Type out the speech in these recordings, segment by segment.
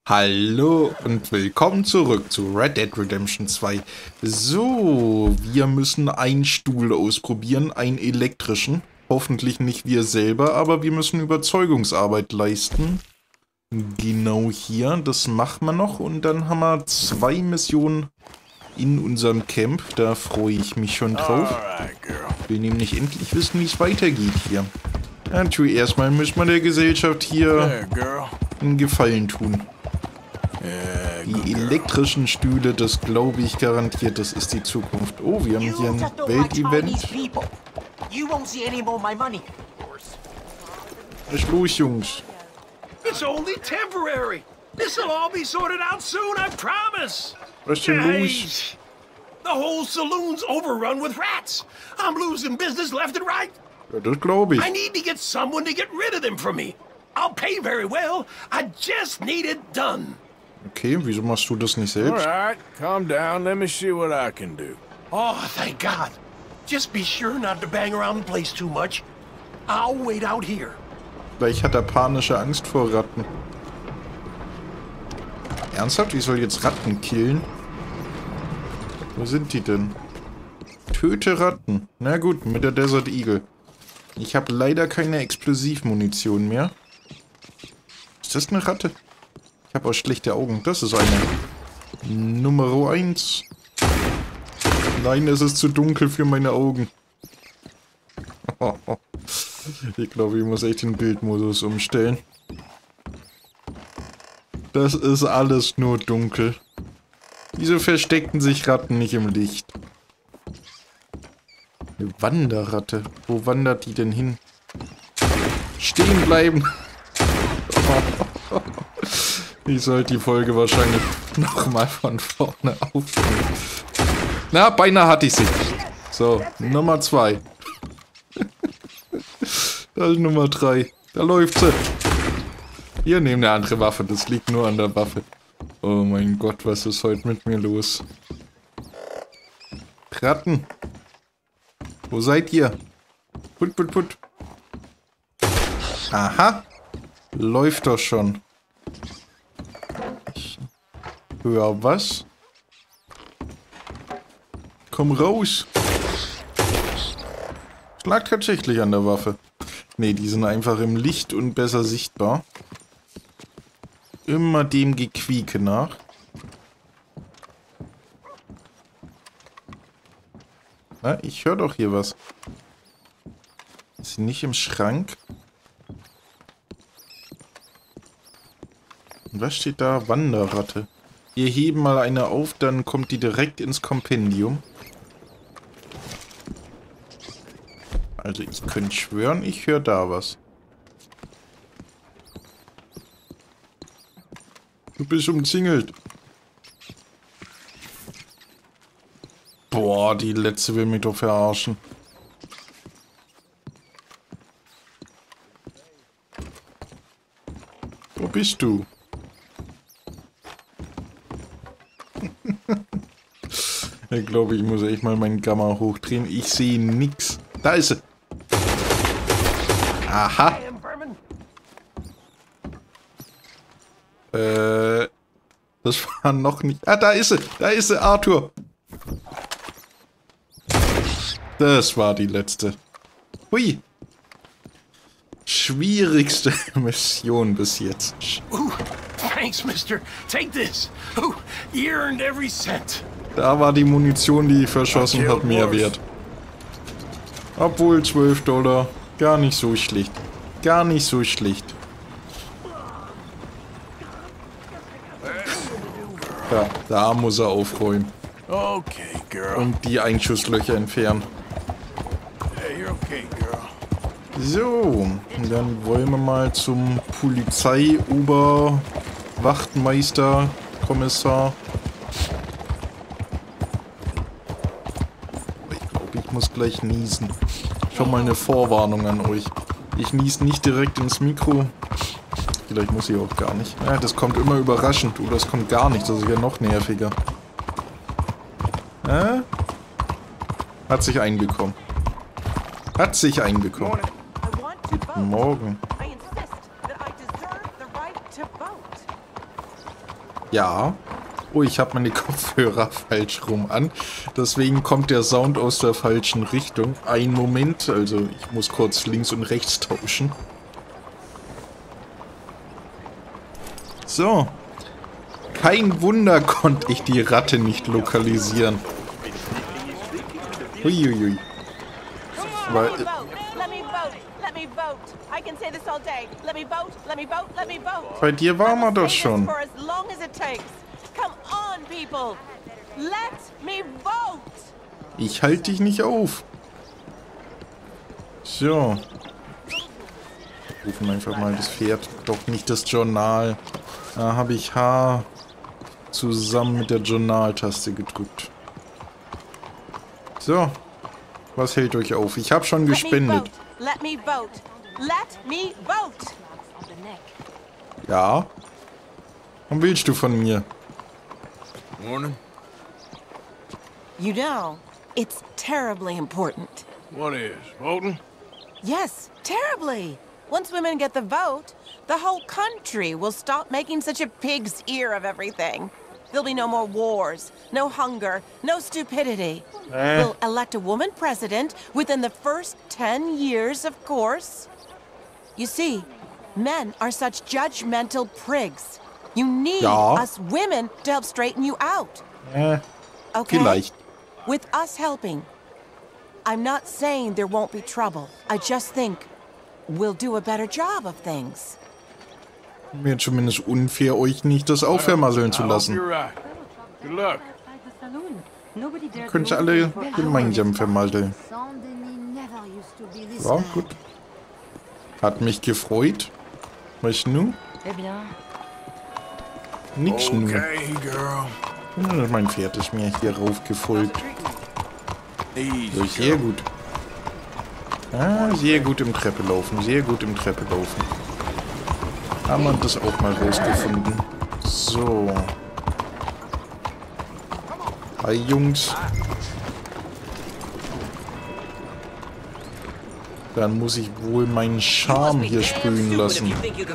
Hallo und willkommen zurück zu Red Dead Redemption 2. So, wir müssen einen Stuhl ausprobieren, einen elektrischen. Hoffentlich nicht wir selber, aber wir müssen Überzeugungsarbeit leisten. Genau hier, das machen wir noch und dann haben wir 2 Missionen in unserem Camp. Da freue ich mich schon drauf. Ich will nämlich endlich wissen, wie es weitergeht hier. Natürlich, erstmal müssen wir der Gesellschaft hier einen Gefallen tun. Die elektrischen Stühle, das glaube ich garantiert, das ist die Zukunft. Oh, wir haben hier ein Weltevent. Was ist los, Jungs? It's only temporary. This'll all be sorted out soon, I promise. Was ist denn los? The whole saloon's overrun with rats. I'm losing business left and right. Ja, das glaube ich. I need to get someone to get rid of them for me. I'll pay very well. I just need it done. Okay, wieso machst du das nicht selbst? Alright, calm down. Let me see what I can do. Oh, thank God. Just be sure not to bang around the place too much. I'll wait out here. Vielleicht hat er panische Angst vor Ratten. Ernsthaft? Ich soll jetzt Ratten killen? Wo sind die denn? Töte Ratten. Na gut, mit der Desert Eagle. Ich habe leider keine Explosivmunition mehr. Ist das eine Ratte? Ich habe auch schlechte Augen. Das ist eine. Nummer 1. Nein, es ist zu dunkel für meine Augen. Ich glaube, ich muss echt den Bildmodus umstellen. Das ist alles nur dunkel. Wieso versteckten sich Ratten nicht im Licht? Eine Wanderratte. Wo wandert die denn hin? Stehen bleiben! Ich sollte die Folge wahrscheinlich nochmal von vorne aufnehmen. Na, beinahe hatte ich sie. So, Nummer 2. Das ist Nummer 3. Da läuft sie. Hier, nehmen eine andere Waffe. Das liegt nur an der Waffe. Oh mein Gott, was ist heute mit mir los? Ratten. Wo seid ihr? Put, put, put. Aha. Läuft doch schon. Ich höre was? Komm raus. Es lag tatsächlich an der Waffe. Ne, die sind einfach im Licht und besser sichtbar. Immer dem Gequieke nach. Na, ich höre doch hier was. Ist sie nicht im Schrank? Und was steht da? Wanderratte. Wir heben mal eine auf, dann kommt die direkt ins Kompendium. Also ich könnte schwören, ich höre da was. Du bist umzingelt. Boah, die letzte will mich doch verarschen. Wo bist du? Ich glaube, ich muss echt mal meinen Gamma hochdrehen. Ich sehe nix. Da ist sie. Aha. Das war noch nicht... Ah, da ist sie. Da ist sie, Arthur. Das war die letzte. Hui. Schwierigste Mission bis jetzt. Ooh, thanks, mister. Take this. Ooh, you earned every cent. Da war die Munition, die ich verschossen habe, mehr wert. Obwohl $12. Gar nicht so schlecht. Gar nicht so schlecht. Ja, da muss er aufräumen. Okay, girl. Und die Einschusslöcher entfernen. Hey, you're okay, girl. So, dann wollen wir mal zum Polizei-Oberwachtmeister, Kommissar. Ich glaube, ich muss gleich niesen. Schon mal eine Vorwarnung an euch. Ich niese nicht direkt ins Mikro. Vielleicht muss ich auch gar nicht. Ja, das kommt immer überraschend. Oder es kommt gar nicht. Das ist ja noch nerviger. Hat sich einbekommen. Hat sich einbekommen. Guten Morgen. Ja. Oh, ich habe meine Kopfhörer falsch rum an. Deswegen kommt der Sound aus der falschen Richtung. Einen Moment, also ich muss kurz links und rechts tauschen. So. Kein Wunder konnte ich die Ratte nicht lokalisieren. Uiuiui. Weil, bei dir waren wir doch schon. Ich halte dich nicht auf. So. Rufen einfach mal das Pferd. Doch nicht das Journal. Da habe ich H zusammen mit der Journal-Taste gedrückt. So. Was hält euch auf? Ich habe schon gespendet. Ja? Was willst du von mir? Morning. You know, it's terribly important. What is? Voting? Yes, terribly. Once women get the vote, the whole country will stop making such a pig's ear of everything. There'll be no more wars, no hunger, no stupidity. We'll elect a woman president within the first 10 years, of course. You see, men are such judgmental prigs. You need us women to help straighten you out. Okay? Vielleicht. With us helping. I'm not saying there won't be trouble. I just think we'll do a better job of things. Wäre zumindest unfair, euch nicht das auch vermasseln zu lassen. You're right. Good luck. Könnt ihr alle gemeinsam vermasseln. Ja, gut. Hat mich gefreut. Was nun? Nix nun. Okay, girl. Ja, mein Pferd ist mir hier raufgefolgt. So, sehr gut. Ah, sehr gut im Treppe laufen. Sehr gut im Treppe laufen. Haben wir das auch mal rausgefunden. So. Hi, Jungs. Dann muss ich wohl meinen Charme hier sprühen lassen.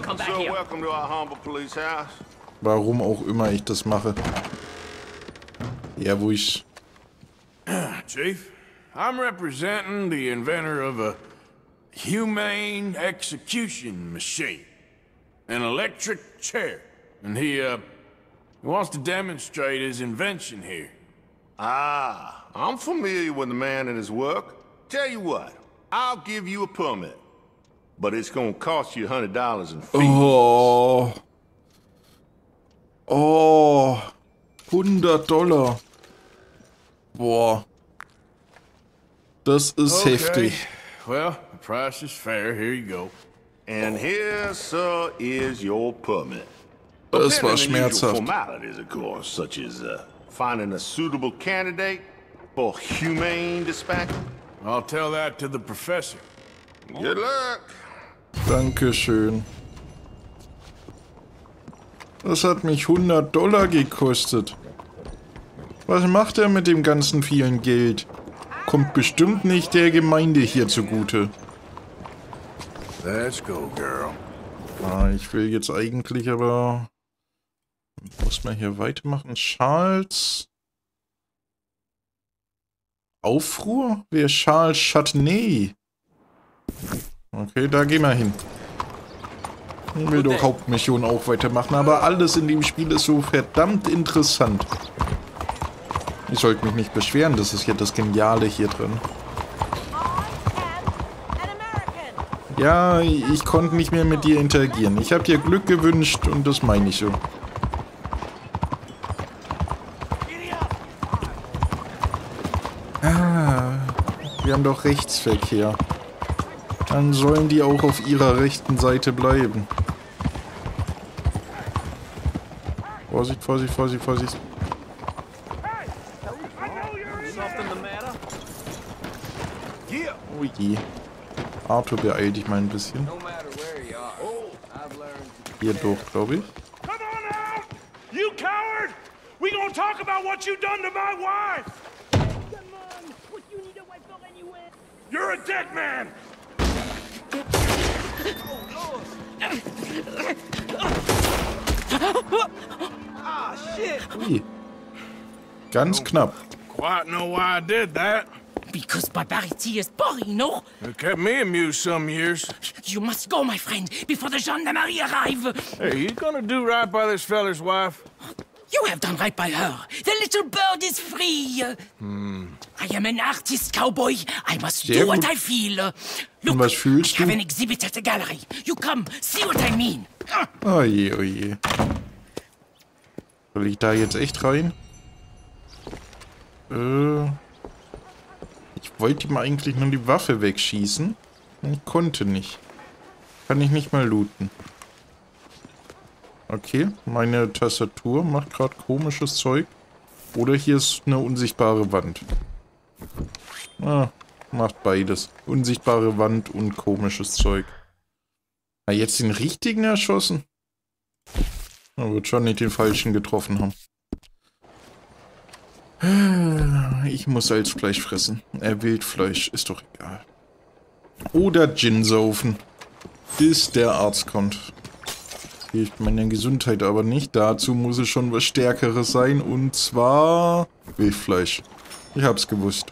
Warum auch immer ich das mache. Ja, wo ich... Chief, I'm representing the inventor of a humane execution machine. An electric chair. And he wants to demonstrate his invention here. Ah, I'm familiar with the man and his work. Tell you what, I'll give you a permit. But it's gonna cost you $100 in fees. Oh. Oh. $100. Boah. Das ist heftig. Well, the price is fair. Here you go. And here, sir, is your permit. Das war Depending on the usual schmerzhaft. formalities, of course, such as finding a suitable candidate for humane dispatch. I'll tell that to the professor. Good luck. Dankeschön. Das hat mich $100 gekostet. Was macht er mit dem ganzen vielen Geld? Kommt bestimmt nicht der Gemeinde hier zugute. Let's go, girl. Ah, ich will jetzt eigentlich aber... Muss man hier weitermachen? Charles... Aufruhr? Wer ist Charles Chutney? Okay, da gehen wir hin. Ich will doch Hauptmission auch weitermachen, aber alles in dem Spiel ist so verdammt interessant. Ich sollte mich nicht beschweren, das ist ja das Geniale hier drin. Ja, ich konnte nicht mehr mit dir interagieren. Ich habe dir Glück gewünscht und das meine ich so. Ah, wir haben doch Rechtsverkehr. Dann sollen die auch auf ihrer rechten Seite bleiben. Vorsicht, Vorsicht, Vorsicht, Vorsicht. Oh je. Arthur, beeil dich mal ein bisschen. Hier durch, glaube ich. Come on out! You coward! We gonna talk about what you done to my wife! You're a dead man! Ui. Ganz knapp. Quite know why I did that. Because barbarity is boring, no? It kept me amused some years. You must go, my friend, before the gendarmerie arrive. Hey, you gonna do right by this feller's wife? You have done right by her. The little bird is free. I am an artist, cowboy. I must Sehr do what gut. I feel. Und Look, was fühlst I have du? an exhibit at the gallery. You come, see what I mean. Oje, oje. Soll ich da jetzt echt rein? Ich wollte ihm eigentlich nur die Waffe wegschießen. Ich konnte nicht. Kann ich nicht mal looten. Okay, meine Tastatur macht gerade komisches Zeug. Oder hier ist eine unsichtbare Wand. Ah, macht beides. Unsichtbare Wand und komisches Zeug. Na, jetzt den richtigen erschossen? Er wird schon nicht den falschen getroffen haben. Ich muss als Fleisch fressen. Wildfleisch, ist doch egal. Oder Gin saufen. Bis der Arzt kommt. Hilft meiner Gesundheit aber nicht. Dazu muss es schon was Stärkeres sein. Und zwar Wildfleisch. Ich hab's gewusst.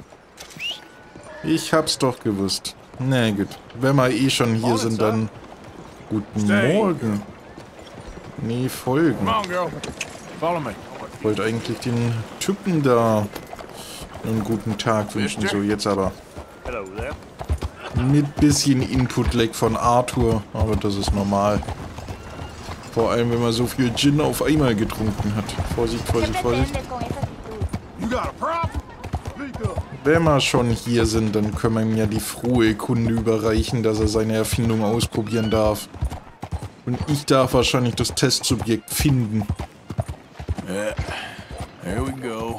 Ich hab's doch gewusst. Na gut. Wenn wir eh schon hier sind, dann guten Morgen. Nee, folgen. Come on, girl. Follow me. Ich wollte eigentlich den Typen da einen guten Tag wünschen. So, jetzt aber. Hello there. Mit bisschen Input-Lag von Arthur. Aber das ist normal. Vor allem, wenn man so viel Gin auf einmal getrunken hat. Vorsicht, Vorsicht, Vorsicht. You got a problem? Speak up. Wenn wir schon hier sind, dann können wir ihm ja die frohe Kunde überreichen, dass er seine Erfindung ausprobieren darf. Und ich darf wahrscheinlich das Testsubjekt finden. Yeah. Here we go.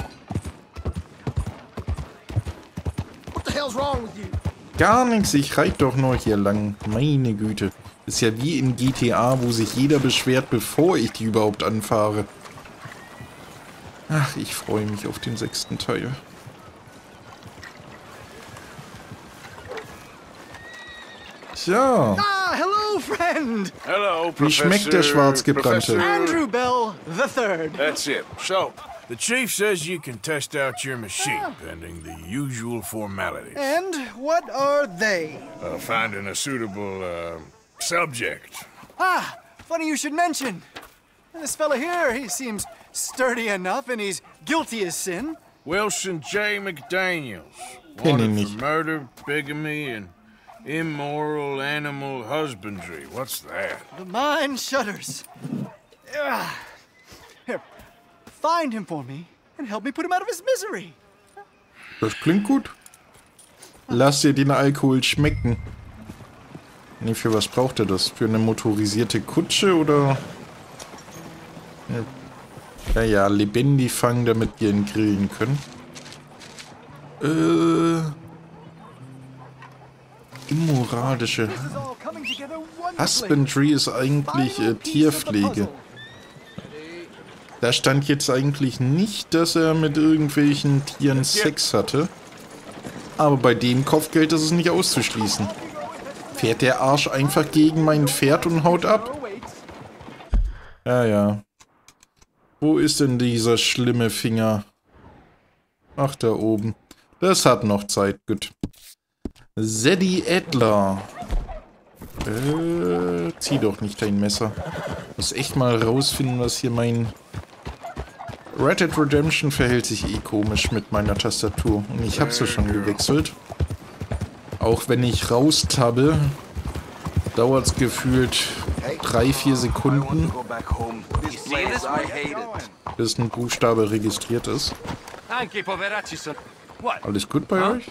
What the hell's wrong with you? Gar nichts, ich reite doch nur hier lang. Meine Güte. Ist ja wie in GTA, wo sich jeder beschwert, bevor ich die überhaupt anfahre. Ach, ich freue mich auf den 6. Teil. So, Ah, hello, friend. Hello, wie Professor. schmeckt der Schwarzgebrannte? Professor- Andrew Bell III. That's it. So, the chief says you can test out your machine, pending the usual formalities. And what are they? Finding a suitable, subject. Ah, funny you should mention. This fella here, he seems sturdy enough and he's guilty as sin. Wilson J. McDaniels. Kenn ihn Wanted nicht. for murder, bigamy, and immoral animal husbandry. What's that? The mind shudders. Ah. Here, find him for me and help me put him out of his misery. Das klingt gut. Lass dir den Alkohol schmecken. Nee, für was braucht er das? Für eine motorisierte Kutsche oder? Ja, lebendig fangen, damit wir ihn grillen können. Immoralische. This is all coming together wonderfully. Husbandry ist eigentlich Final piece of the Tierpflege. puzzle. Da stand jetzt eigentlich nicht, dass er mit irgendwelchen Tieren Sex hatte. Aber bei dem Kopfgeld ist es nicht auszuschließen. Fährt der Arsch einfach gegen mein Pferd und haut ab? Ja, ja. Wo ist denn dieser schlimme Finger? Ach, da oben. Das hat noch Zeit. Gut. Zeddy Adler. Zieh doch nicht dein Messer. Muss echt mal rausfinden, was hier mein... Red Dead Redemption verhält sich eh komisch mit meiner Tastatur. Und ich habe sie schon gewechselt. Auch wenn ich raustabbe, dauert es gefühlt 3-4 Sekunden, bis ein Buchstabe registriert ist. Alles gut bei euch?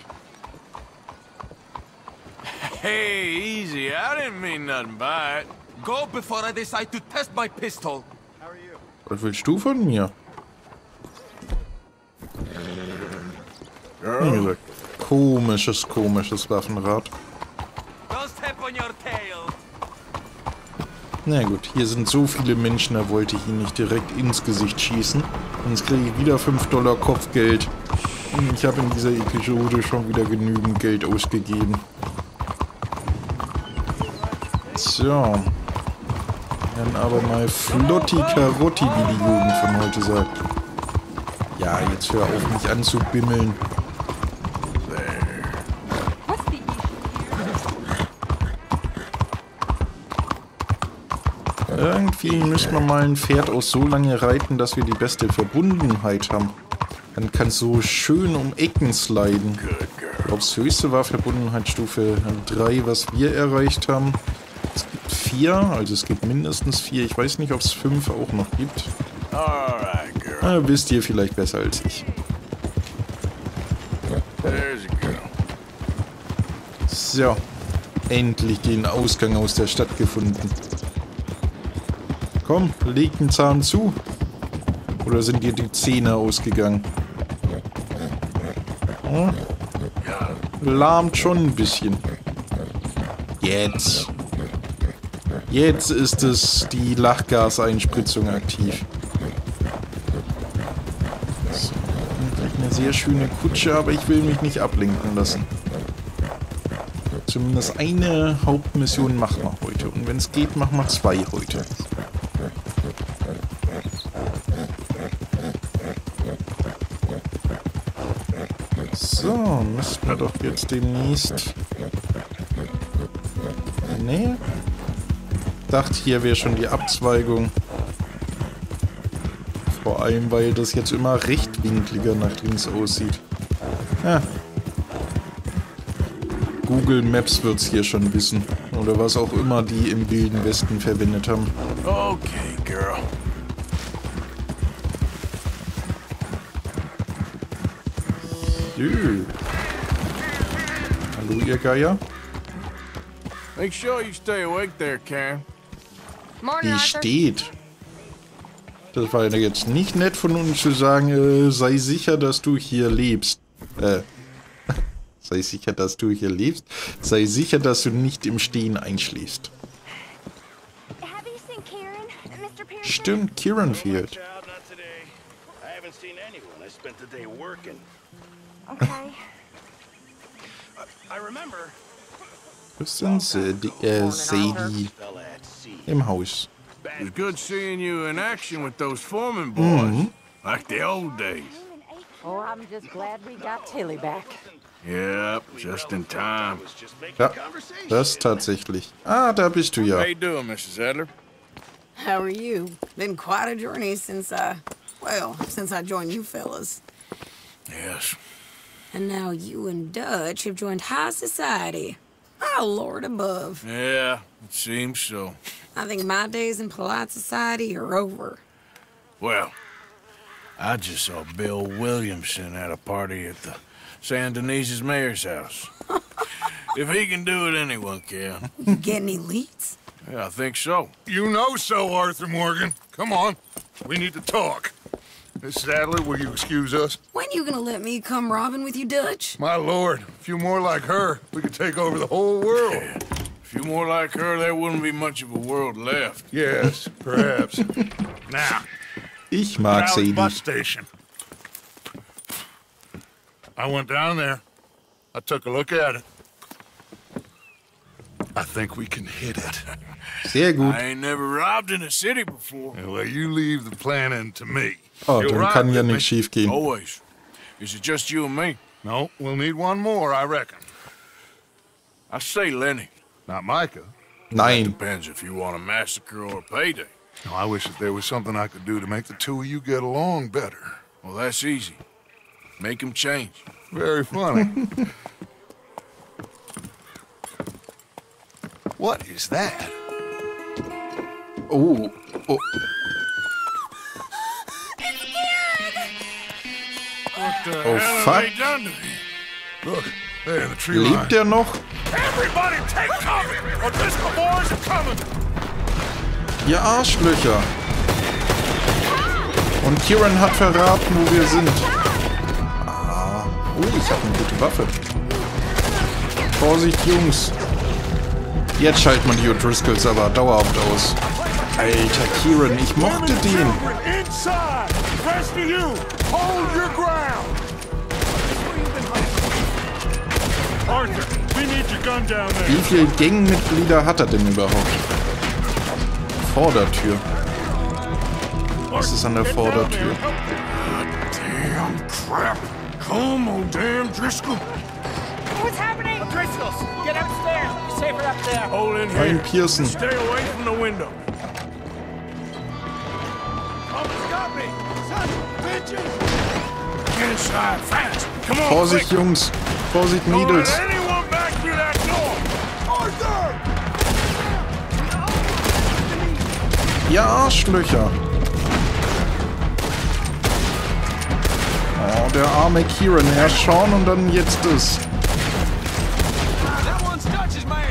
Hey, easy. I didn't mean nothing by it. Go before I decide to test my pistol. Was willst du von mir? Wie gesagt, komisches Waffenrad. Don't step on your tail. Na gut, hier sind so viele Menschen, da wollte ich ihn nicht direkt ins Gesicht schießen. Sonst kriege ich wieder $5 Kopfgeld. Ich habe in dieser Episode schon wieder genügend Geld ausgegeben. So. Dann aber mal Flotti Karotti, wie die Jugend von heute sagt. Ja, jetzt hör auf, mich anzubimmeln. Irgendwie müssen wir mal ein Pferd auch so lange reiten, dass wir die beste Verbundenheit haben. Dann kann es so schön um Ecken sliden. Ich glaube, das höchste war Verbundenheitsstufe 3, was wir erreicht haben. Es gibt 4, also es gibt mindestens 4. Ich weiß nicht, ob es 5 auch noch gibt. Wisst ihr vielleicht besser als ich. So, endlich den Ausgang aus der Stadt gefunden. Komm, leg den Zahn zu. Oder sind dir die Zähne ausgegangen? Hm? Lahmt schon ein bisschen. Jetzt. Jetzt ist es die Lachgaseinspritzung aktiv. So, eine sehr schöne Kutsche, aber ich will mich nicht ablenken lassen. Zumindest eine Hauptmission machen wir heute. Und wenn es geht, machen wir 2 heute. So, müssten wir doch jetzt demnächst... Nee. Dachte, hier wäre schon die Abzweigung. Vor allem, weil das jetzt immer rechtwinkliger nach links aussieht. Ja. Google Maps wird's hier schon wissen. Oder was auch immer die im Wilden Westen verwendet haben. Okay, girl. Hallo, ihr Geier. Make sure you stay awake there, Karen. Die steht. Das war ja jetzt nicht nett von uns zu sagen, sei sicher, dass du hier lebst. Sei sicher, dass du hier lebst. Sei sicher, dass du nicht im Stehen einschläfst. Stimmt, Kieran fehlt. Was sind Sadie im Haus? It was good seeing you in action with those Foreman boys, like the old days. Oh, I'm just glad we got Tilly back. Yep, just in time. Ja, das tatsächlich. Ah, da bist du ja. How you doing, Mrs. Adler? How are you? Been quite a journey since I joined you fellas. Yes. And now you and Dutch have joined high society. Oh, Lord above. Yeah, it seems so. I think my days in polite society are over. Well, I just saw Bill Williamson at a party at the San Denise's mayor's house. If he can do it, anyone can. You get any leads? Yeah, I think so. You know so, Arthur Morgan. Come on. We need to talk. Mrs. Adler, will you excuse us? When you gonna let me come robbing with you, Dutch? My lord, a few more like her, we could take over the whole world. Yeah. A few more like her, there wouldn't be much of a world left. Yes, perhaps. Now, ich mag Sadie. Bus station. I went down there. I took a look at it. I think we can hit it. Sehr gut. I ain't never robbed in a city before. Well, you leave the planning to me. Oh, dann kann ja nichts schief gehen. Always. Is it just you and me? No, we'll need one more, I reckon. I say Lenny. Not Micah. Nein. Depends if you want a massacre or a payday. No, I wish that there was something I could do to make the two of you get along better. Well, that's easy. Make them change. Very funny. What is that? Oh. What the hell fuck. have they done to me? Look, there in the tree line. Lebt er noch? Everybody take cover! O'Driscoll boys are coming! Ihr Arschlöcher. Und Kieran hat verraten, wo wir sind. Ah. Oh, ich habe eine gute Waffe. Vorsicht, Jungs. Jetzt schaltet man die O'Driscolls aber dauerhaft aus. Alter, Kieran, ich mochte den. Inside! Rest of you! Hold your ground! Arthur, we need your gun down there. Wie viele Gangmitglieder hat er denn überhaupt? Vordertür. Was ist an der Vordertür? Damn crap. Come on, damn Driscoll. What's happening? Driscoll's, get upstairs. You're safer up there. Hold in Ryan here. Pearson. Stay away from the window. Almost got me. Son of a bitches. Get inside, fast. Come on, Vorsicht, quick. Jungs. Vorsicht, Don't let Mädels. anyone back through that door. Arthur! Ihr Arschlöcher. Oh, der arme Kieran. Erst Sean und dann jetzt das. That one's Dutch's man.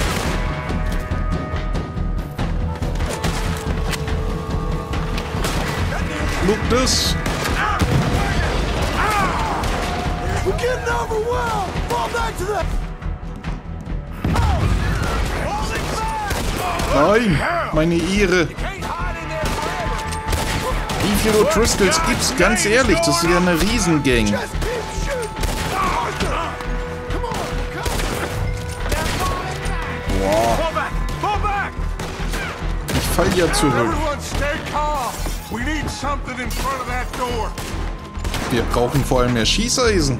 Look this. We're getting overwhelmed! Fall back to the... Nein, meine Ehre. Wie viele O'Driscolls gibt's? Ganz ehrlich, das ist ja eine Riesengang. Boah. Fall back! Ich fall ja zurück. Everyone stay calm. We need something in front of that door. Wir brauchen vor allem mehr Schießeisen.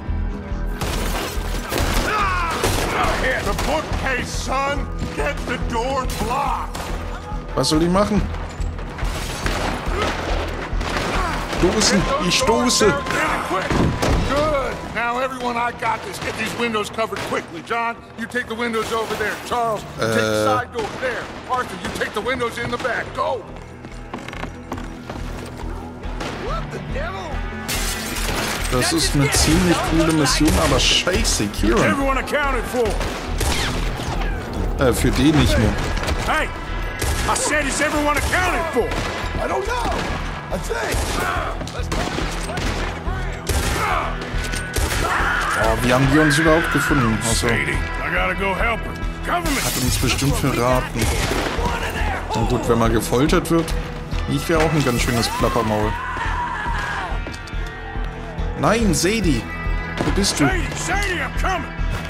The bookcase, son. Get the door blocked. Was soll ich machen? Stoßen, ich stoße. Good. Now, everyone, I got this. Get these windows covered quickly. John, you take the windows over there. Charles, you take the side door there. Arthur, you take the windows in the back. Go. What the devil? Das ist eine ziemlich coole Mission, aber scheiße, Kieran. Everyone accounted for. Für den nicht mehr. Hey, I said is everyone accounted for? I don't know! I think! Oh, wie haben die uns überhaupt gefunden? Also, Sadie, I gotta go help her. Government. hat uns bestimmt verraten. Na gut, wenn man gefoltert wird. Ich wäre auch ein ganz schönes Plappermaul. Nein, Sadie! Wo bist du? Sadie, Sadie, I'm coming.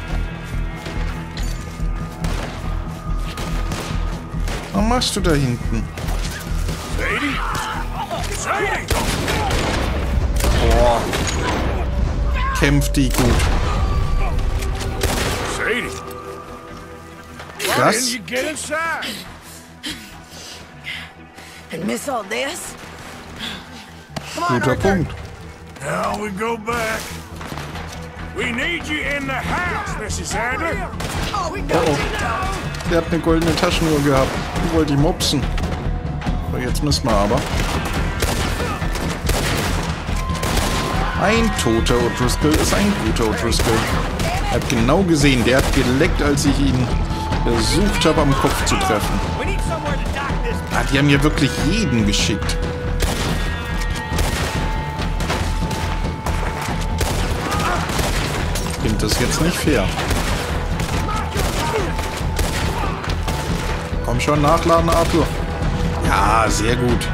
Was machst du da hinten? Sadie? Sadie! Boah. Kämpft die gut. Sadie. Why Was? didn't you get inside? And miss all this? Guter Punkt. Now we go back. We need you in the house, Mrs. Adler. Oh, we Oh, got oh. Der hat eine goldene Taschenuhr gehabt. Die wollte ich mopsen. So, jetzt müssen wir aber. Ein toter O'Driscoll ist ein guter O'Driscoll. Er hat genau gesehen, der hat geleckt, als ich ihn versucht habe, am Kopf zu treffen. We need somewhere to dock this. Ah, die haben ja wirklich jeden geschickt. Ich finde das jetzt nicht fair. Komm schon, nachladen, Arthur. Ja, sehr gut.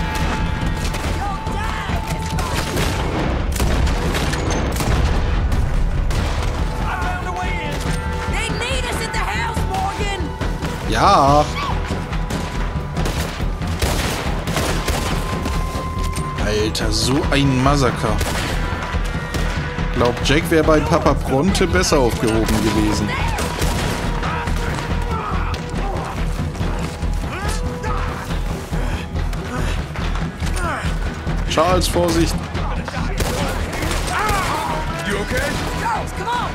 They need us at the house, Morgan! Ja. Alter, so ein Massaker. Glaub, Jack wäre bei Papa Bronte besser aufgehoben gewesen. Charles, Vorsicht. You okay? Charles, come on!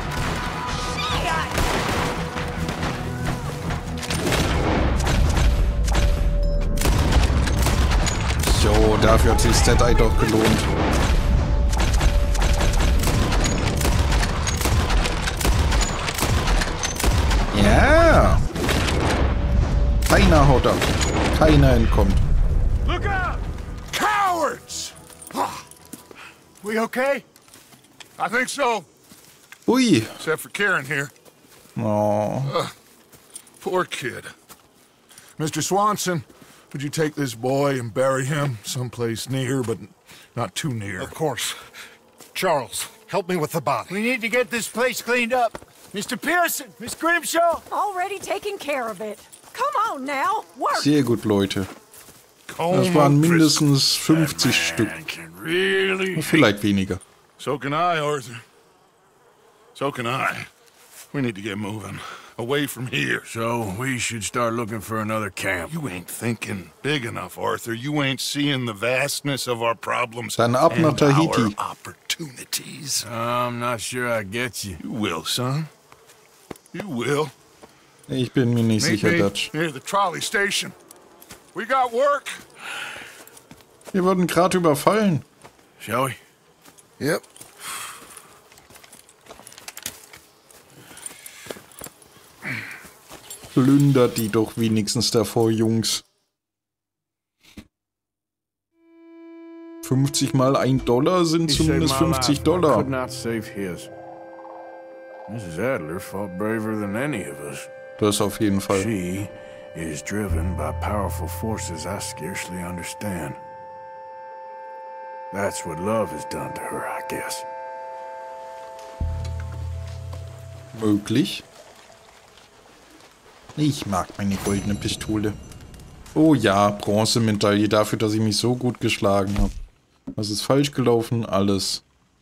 Jo, dafür hat sich Dead Eye doch gelohnt. Ja. Keiner haut ab. Keiner entkommt. Look out! Cowards! We okay? I think so. Ui. Except for Karen here. Oh. Poor kid. Mr. Swanson, would you take this boy and bury him someplace near, but not too near? Of course. Charles, help me with the body. We need to get this place cleaned up. Mr. Pearson, Miss Grimshaw. Already taking care of it. Come on now, work. Sehr gut, Leute. Das waren mindestens 50 Stück. Vielleicht weniger. So can I, Arthur. So can I. We need to get moving. Away from here. So we should start looking for another camp. You ain't thinking big enough, Arthur. You ain't seeing the vastness of our problems Dann ab nach and Tahiti. our opportunities. I'm not sure I get you. You will, son. You will. Ich bin mir nicht Meet sicher, me Dutch. near the trolley station. We got work. Wir wurden gerade überfallen. Shall we? Yep. Plündert die doch wenigstens davor, Jungs. 50 mal $1 sind zumindest $50. Could not save his. Mrs. Adler fought braver than any of us. Das auf jeden Fall. She is driven by powerful forces I scarcely understand. That's what love has done to her, I guess. Möglich. Ich mag meine goldene Pistole. Oh ja, Bronzemedaille dafür, dass ich mich so gut geschlagen habe. Was ist falsch gelaufen? Alles.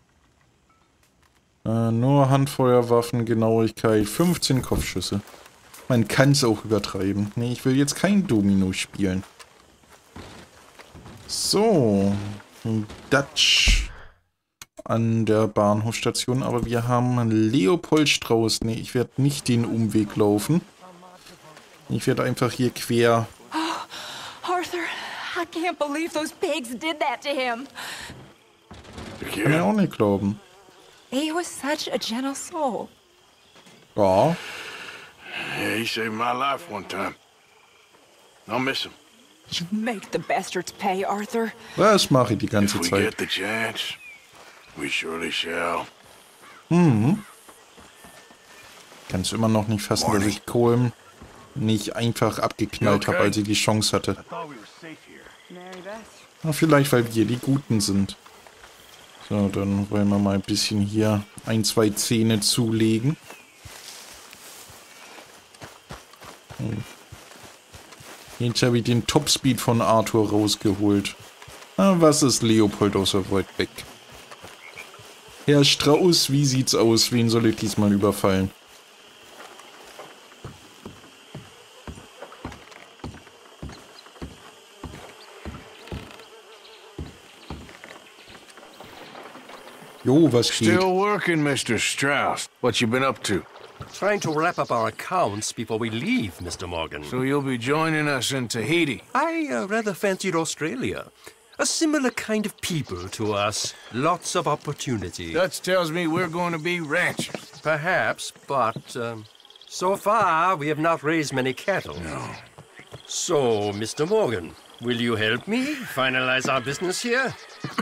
Nur Handfeuerwaffen, Genauigkeit, 15 Kopfschüsse. Man kann es auch übertreiben. Nee, ich will jetzt kein Domino spielen. So. Dutch an der Bahnhofstation. Aber wir haben Leopoldstrauß. Nee, ich werde nicht den Umweg laufen. Ich werde einfach hier quer. Oh, Arthur, I can't believe those pigs did that to him. Kann ich auch nicht glauben. He was such a gentle soul. Ja. Yeah, he saved my life one time. I'll miss him. You make the bastards pay, Arthur. Das mache ich die ganze If we Zeit. get the chance, we surely shall. Kannst du immer noch nicht fassen, dass ich Colm nicht einfach abgeknallt habe, als ich die Chance hatte. Na, vielleicht, weil wir die Guten sind. So, dann wollen wir mal ein bisschen hier 1, 2 Zähne zulegen. Jetzt habe ich den Topspeed von Arthur rausgeholt. Na, was ist Leopold außer weit weg? Herr Strauß, wie sieht's aus? Wen soll ich diesmal überfallen? Jo, was geht? Still working, Mr. Strauss. What you been up to? Trying to wrap up our accounts before we leave, Mr. Morgan. So you'll be joining us in Tahiti? I rather fancied Australia. A similar kind of people to us. Lots of opportunity. Dutch tells me we're going to be ranchers. Perhaps, but so far we have not raised many cattle. No. So, Mr. Morgan, will you help me finalize our business here?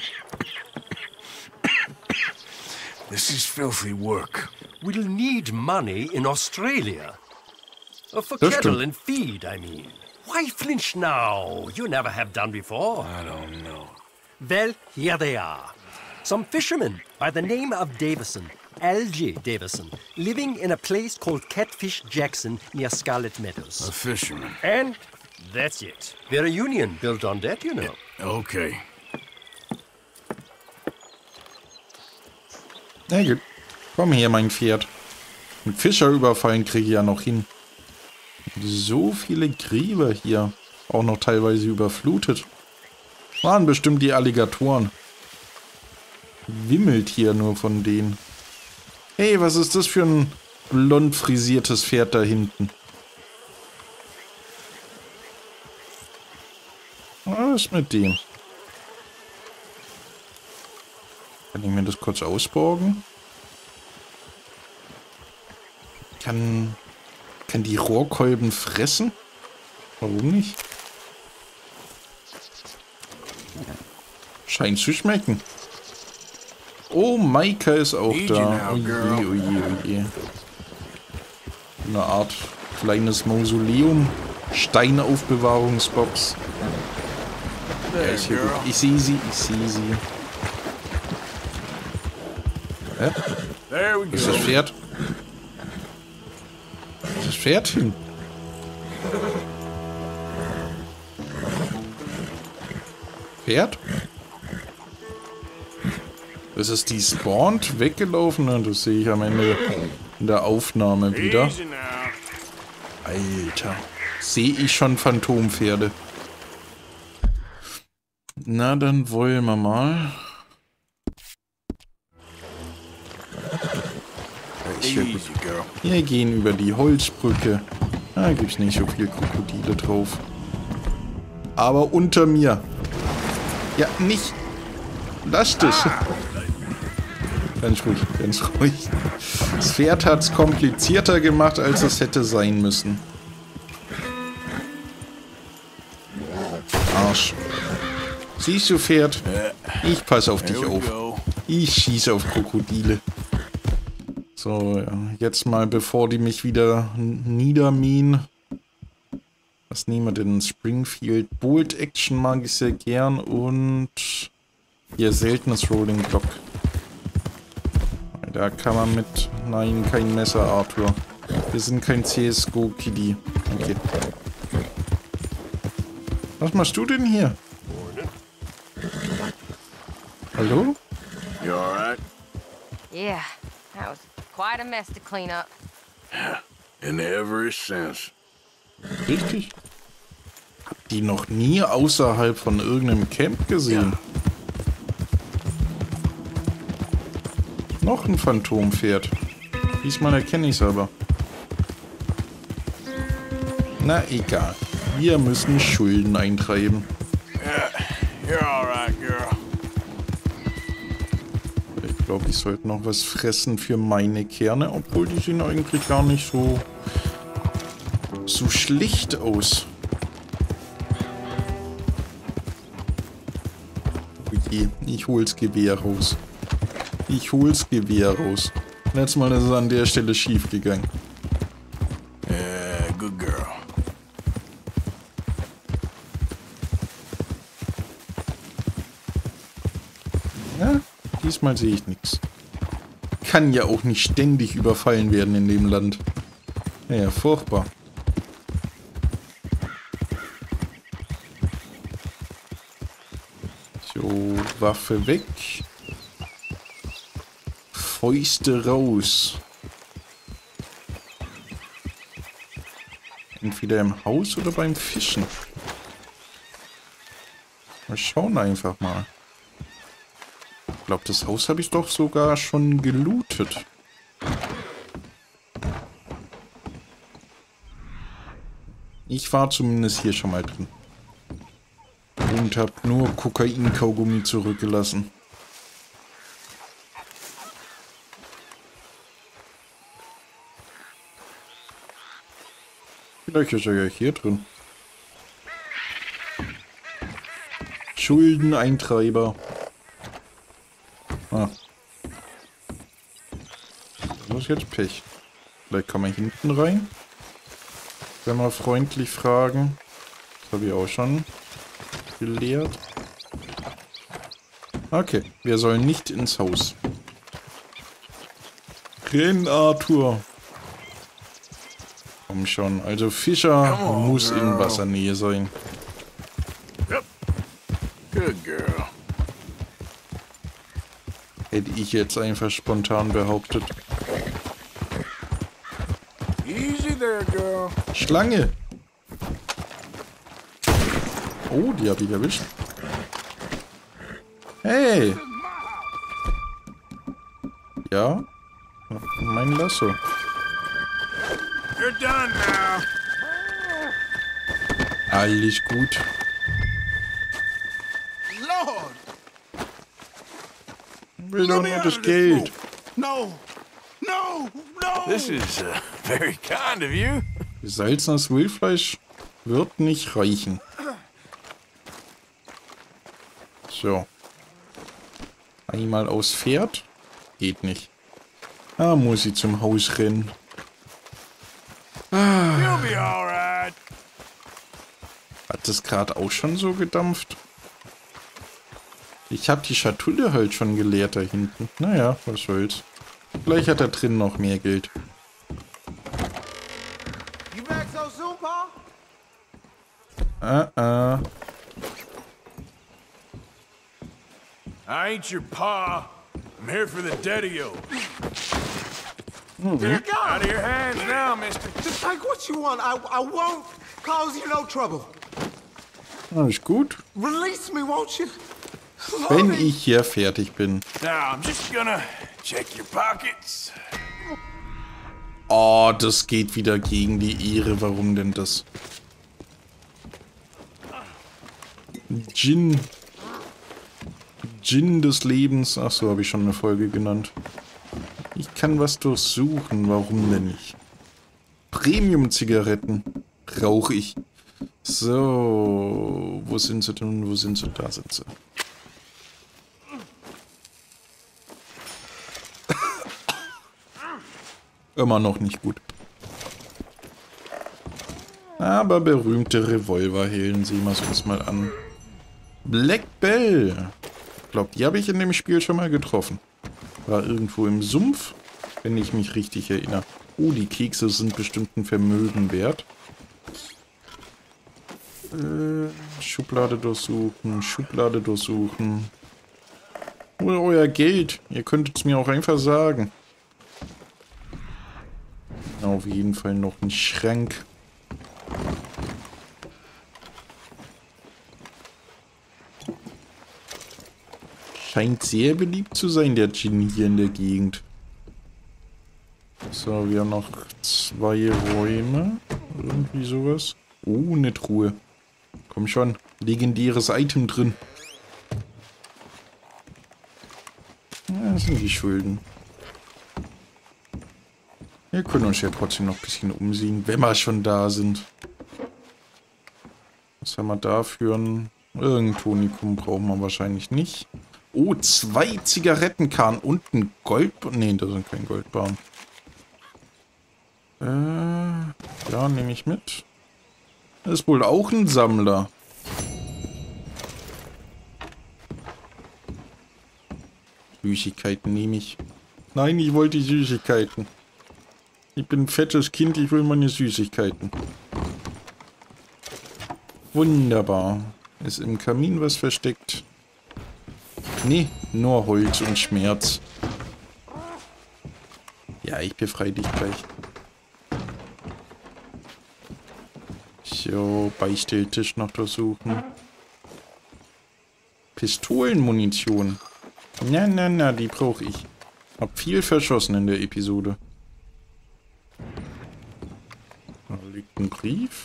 This is filthy work. We'll need money in Australia. For Das cattle stimmt. and feed, I mean. Why flinch now? You never have done before. I don't know. Well, here they are. Some fishermen by the name of Davison, L.J. Davison, living in a place called Catfish Jackson near Scarlet Meadows. A fisherman. And that's it. We're a union built on that, you know. Okay. Na gut. Komm her, mein Pferd. Einen Fischer überfallen kriege ich ja noch hin. So viele Gräber hier. Auch noch teilweise überflutet. Waren bestimmt die Alligatoren. Wimmelt hier nur von denen. Hey, was ist das für ein blond frisiertes Pferd da hinten? Was ist mit dem? Kann ich mir das kurz ausborgen? Kann die Rohrkolben fressen? Warum nicht? Scheint zu schmecken. Oh, Maika ist auch da. Oje, oje, oje. Eine Art kleines Mausoleum. Steinaufbewahrungsbox. Ja, ist hier gut. Ich sehe sie, ich sehe sie. Hä? Wo ist das Pferd? Wo ist das Pferd hin? Pferd? Das ist die spawnt, weggelaufen und das sehe ich am Ende in der Aufnahme wieder. Alter, sehe ich schon Phantompferde. Na, dann wollen wir mal. Wir gehen über die Holzbrücke. Da gibt es nicht so viel Krokodile drauf. Aber unter mir. Ja, nicht. Lass das. Ganz ruhig, ganz ruhig. Das Pferd hat es komplizierter gemacht, als es hätte sein müssen. Arsch. Siehst du, Pferd? Ich passe auf dich auf. Ich schieße auf Krokodile. So, ja. Jetzt mal, bevor die mich wieder niedermähen. Was nehmen wir denn? Springfield Bolt Action mag ich sehr gern und hier seltenes Rolling Block. Da kann man mit... Nein, kein Messer, Arthur. Wir sind kein CSGO-Kiddie. Okay. Was machst du denn hier? Hallo? You alright? Yeah, that was quite a mess to clean up. In every sense. Richtig. Hab die noch nie außerhalb von irgendeinem Camp gesehen. Noch ein Phantompferd. Diesmal erkenne ich es aber. Na egal. Wir müssen Schulden eintreiben. You're alright, girl. Ich glaube, ich sollte noch was fressen für meine Kerne, obwohl die sehen eigentlich gar nicht so schlicht aus. Okay, ich hol's Gewehr raus. Ich hol's Gewehr raus. Letztes Mal ist es an der Stelle schief gegangen. Good girl. Ja, diesmal sehe ich nichts. Kann ja auch nicht ständig überfallen werden in dem Land. Ja, furchtbar. So, Waffe weg. Fäuste raus. Entweder im Haus oder beim Fischen. Wir schauen einfach mal. Ich glaube, das Haus habe ich doch sogar schon gelootet. Ich war zumindest hier schon mal drin. Und habe nur Kokain-Kaugummi zurückgelassen. Vielleicht ist er ja hier drin. Schuldeneintreiber. Ah. Das ist jetzt Pech. Vielleicht kann man hinten rein. Wenn wir freundlich fragen. Das habe ich auch schon gelehrt. Okay, wir sollen nicht ins Haus. Renn, Arthur. Komm schon, also Fischer muss in Wassernähe sein. Yep. Good girl. Hätte ich jetzt einfach spontan behauptet. Easy there, girl. Schlange! Oh, die habe ich erwischt. Hey! Ja? Mein Lasso. You're done now. Alles gut. Lord! Will doch nur das Geld. No! No! No! This is very kind of you. Gesalzenes Wildfleisch wird nicht reichen. So. Einmal aufs Pferd. Geht nicht. Da muss ich zum Haus rennen. You'll be alright. Hat das gerade auch schon so gedampft? Ich habe die Schatulle halt schon geleert da hinten. Naja, was soll's. Vielleicht hat da drin noch mehr Geld. You back so soon, Pa? I ain't your pa. I'm here for the daddy-o. Dear God! Out of your hands now, mister. Just take what you want. I won't cause you no trouble. Alles gut. Release me, won't you? Wenn ich hier fertig bin. Now, I'm just gonna check your pockets. Oh, das geht wieder gegen die Ehre. Warum denn das? Gin. Gin des Lebens. Ach so, habe ich schon eine Folge genannt. Ich kann was durchsuchen. Warum denn nicht? Premium-Zigaretten rauche ich. So. Wo sind sie denn? Wo sind sie? Da sind sie. Immer noch nicht gut. Aber berühmte Revolverhellen sehen wir uns mal an. Black Bell. Ich glaube, die habe ich in dem Spiel schon mal getroffen. War irgendwo im Sumpf, wenn ich mich richtig erinnere. Oh, die Kekse sind bestimmt ein Vermögen wert. Schublade durchsuchen, Schublade durchsuchen. Oder euer Geld. Ihr könntet es mir auch einfach sagen. Auf jeden Fall noch ein Schrank. Scheint sehr beliebt zu sein, der Gin hier in der Gegend. So, wir haben noch 2 Räume. Irgendwie sowas. Oh, eine Truhe. Komm schon. Legendäres Item drin. Ja, das sind die Schulden. Wir können uns ja trotzdem noch ein bisschen umsehen, wenn wir schon da sind. Was haben wir dafür? Irgendein Tonikum brauchen wir wahrscheinlich nicht. Oh, 2 Zigarettenkarren und ein Goldbarren. Ne, das sind kein Goldbarren. Ja, nehme ich mit. Das ist wohl auch ein Sammler. Süßigkeiten nehme ich. Nein, ich wollte die Süßigkeiten. Ich bin ein fettes Kind, ich will meine Süßigkeiten. Wunderbar. Ist im Kamin was versteckt? Nee, nur Holz und Schmerz. Ja, ich befreie dich gleich. So, Beistelltisch noch durchsuchen. Pistolenmunition. Na, die brauche ich. Hab viel verschossen in der Episode. Da liegt ein Brief.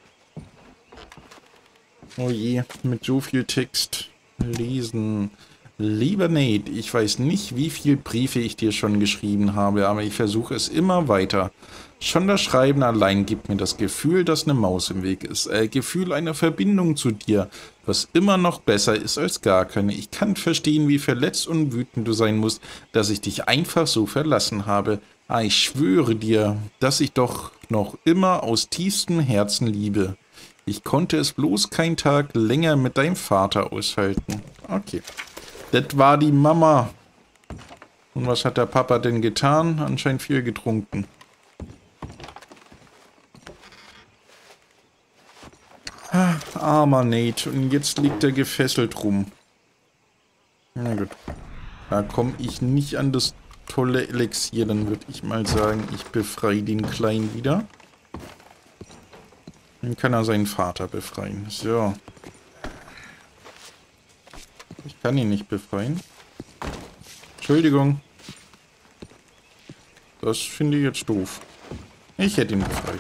Oh je, mit so viel Text. Lesen. Lieber Nate, ich weiß nicht, wie viele Briefe ich dir schon geschrieben habe, aber ich versuche es immer weiter. Schon das Schreiben allein gibt mir das Gefühl, dass eine Maus im Weg ist. Gefühl einer Verbindung zu dir, was immer noch besser ist als gar keine. Ich kann verstehen, wie verletzt und wütend du sein musst, dass ich dich einfach so verlassen habe. Ich schwöre dir, dass ich doch noch immer aus tiefstem Herzen liebe. Ich konnte es bloß keinen Tag länger mit deinem Vater aushalten. Okay. Das war die Mama. Und was hat der Papa denn getan? Anscheinend viel getrunken. Armer Nate. Und jetzt liegt er gefesselt rum. Na gut. Da komme ich nicht an das tolle Elixier. Dann würde ich mal sagen, ich befreie den Kleinen wieder. Dann kann er seinen Vater befreien. So. Ich kann ihn nicht befreien. Entschuldigung. Das finde ich jetzt doof. Ich hätte ihn befreit.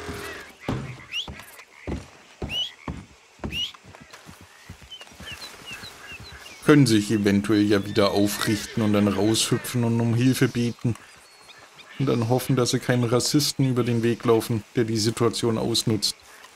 Können sich eventuell ja wieder aufrichten und dann raushüpfen und um Hilfe beten. Und dann hoffen, dass sie keinen Rassisten über den Weg laufen, der die Situation ausnutzt.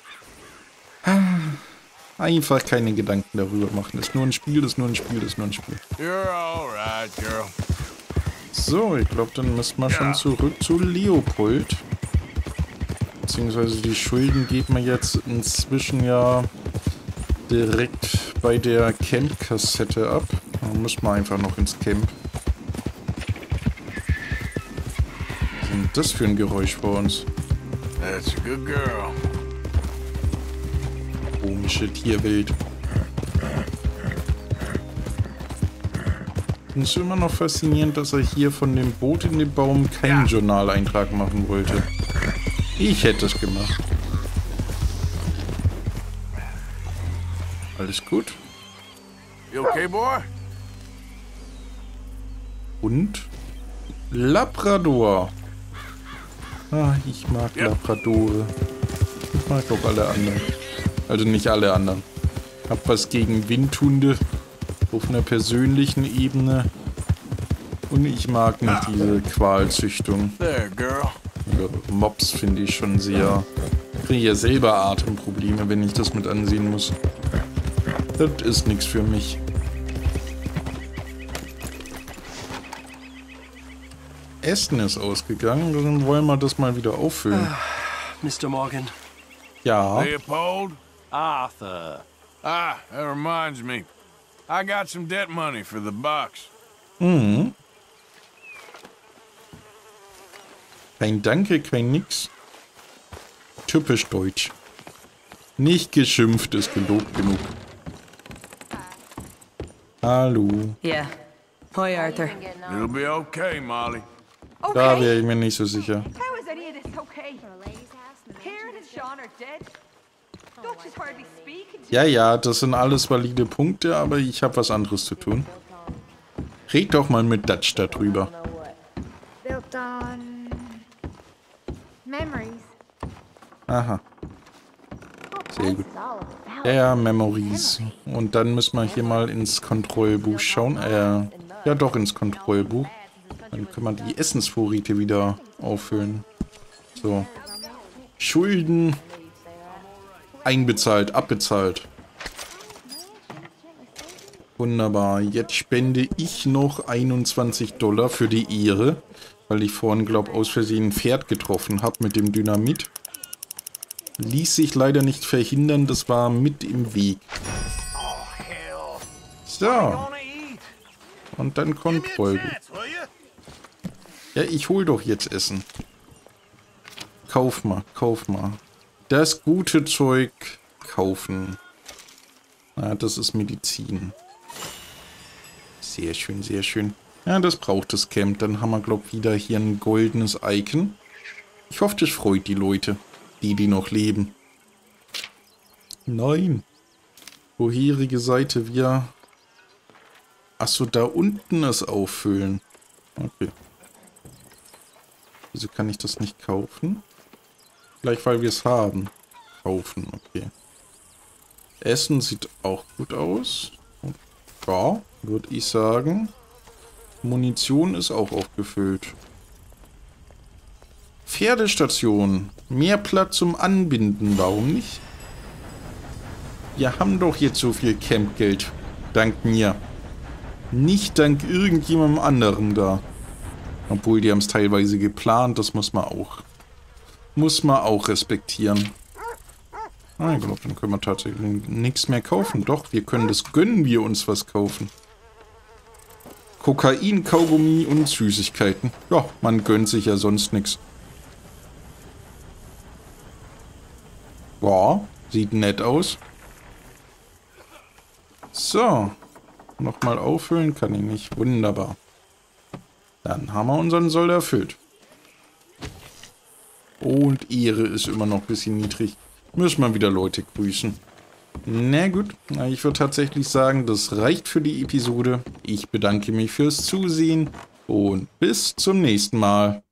Einfach keine Gedanken darüber machen. Das ist nur ein Spiel, das ist nur ein Spiel, das ist nur ein Spiel. You're all right, girl. So, ich glaube, dann müssen wir schon zurück zu Leopold. Beziehungsweise die Schulden geben wir jetzt inzwischen ja direkt bei der Camp-Kassette ab. Dann müssen wir einfach noch ins Camp. Was ist denn das für ein Geräusch vor uns? That's a good girl. Komische Tierwelt. Ich finde es immer noch faszinierend, dass er hier von dem Boot in den Baum keinen Journaleintrag machen wollte. Ich hätte es gemacht. Alles gut? You okay, boy? Und? Labrador. Ah, ich mag Labradore. Ich mag auch alle anderen. Also nicht alle anderen. Hab was gegen Windhunde auf einer persönlichen Ebene. Und ich mag nicht diese Qualzüchtung. There, girl. Mops finde ich schon sehr... Ich kriege ja selber Atemprobleme, wenn ich das mit ansehen muss. Das ist nichts für mich. Essen ist ausgegangen, dann wollen wir das mal wieder auffüllen. Mr. Morgan. Ja. Leopold? Arthur. Ah, that reminds me. I got some debt money for the box. Mhm. Kein Danke, kein Nix. Typisch deutsch. Nicht geschimpft ist gelobt genug. Hallo. Yeah. Hoi, Arthur. It'll be okay, Molly. Da wäre ich mir nicht so sicher. How is any of this okay? Karen and Sean are dead. Dutch is hardly speaking to Ja, ja, das sind alles valide Punkte, aber ich habe was anderes zu tun. Red doch mal mit Dutch darüber. Built on memories. Aha. Sehr gut. Ja, Memories. Und dann müssen wir hier mal ins Kontrollbuch schauen. Ja doch, ins Kontrollbuch. Dann können wir die Essensvorräte wieder auffüllen. So. Schulden. Einbezahlt, abbezahlt. Wunderbar. Jetzt spende ich noch $21 für die Ehre. Weil ich vorhin, glaube ich, aus Versehen ein Pferd getroffen habe mit dem Dynamit. Ließ sich leider nicht verhindern, das war mit im Weg. So. Und dann Kontrollbuch. Ja, ich hol doch jetzt Essen. Kauf mal, kauf mal. Das gute Zeug kaufen. Ah, das ist Medizin. Sehr schön, sehr schön. Ja, das braucht das Camp. Dann haben wir, glaube ich, wieder hier ein goldenes Icon. Ich hoffe, das freut die Leute. Die noch leben. Nein. Vorherige Seite, wir... Achso, da unten es auffüllen. Okay. Wieso kann ich das nicht kaufen? Vielleicht, weil wir es haben. Kaufen, okay. Essen sieht auch gut aus. Ja, würde ich sagen. Munition ist auch aufgefüllt. Pferdestation. Mehr Platz zum Anbinden. Warum nicht? Wir haben doch jetzt so viel Campgeld. Dank mir. Nicht dank irgendjemandem anderen da. Obwohl, die haben es teilweise geplant. Das muss man auch. Muss man auch respektieren. Ah, ich glaube, dann können wir tatsächlich nichts mehr kaufen. Doch, wir können das gönnen wir uns was kaufen. Kokain, Kaugummi und Süßigkeiten. Ja, man gönnt sich ja sonst nichts. Ja, sieht nett aus. So. Nochmal auffüllen kann ich nicht. Wunderbar. Dann haben wir unseren Soll erfüllt. Und Ehre ist immer noch ein bisschen niedrig. Müssen wir wieder Leute grüßen. Na gut, ich würde tatsächlich sagen, das reicht für die Episode. Ich bedanke mich fürs Zusehen und bis zum nächsten Mal.